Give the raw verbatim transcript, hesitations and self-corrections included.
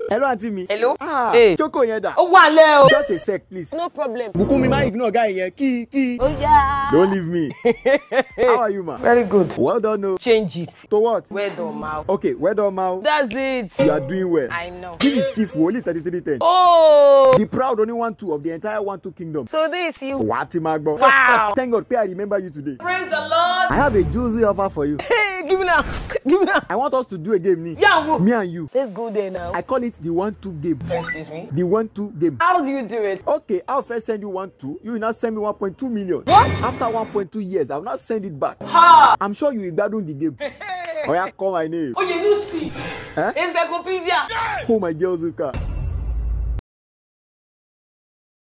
Hello, auntie me. Hello. Ah, hey. Choco yenda. Oh, wale. Just a sec, please. No problem. Bukumi, ma ignore guy here. Key, key. Oh yeah. Don't leave me. How are you, ma? Very good. Well done, no. Change it. To what? Well done, ma. Okay, well done, ma. That's it. You are doing well. I know. This is Chief Woli thirty-three ten. Oh. The proud only one two of the entire one two kingdom. So this you. What, Magbo? Wow. Thank God, pay I remember you today. Praise the Lord. I have a juicy offer for you. Hey, give me now. Give me now. I want us to do a game, ni. Yeah, Me and you. let's go there now. I call it the one two game. Excuse me. The one two game. How do you do it? Okay, I'll first send you one two. You will now send me one point two million. What? After one point two years, I will not send it back. Ha! I'm sure you will gbadun the game. Oh yeah, call my name. Oh, you know see. Huh? Encyclopedia. Oh my girl Zuka.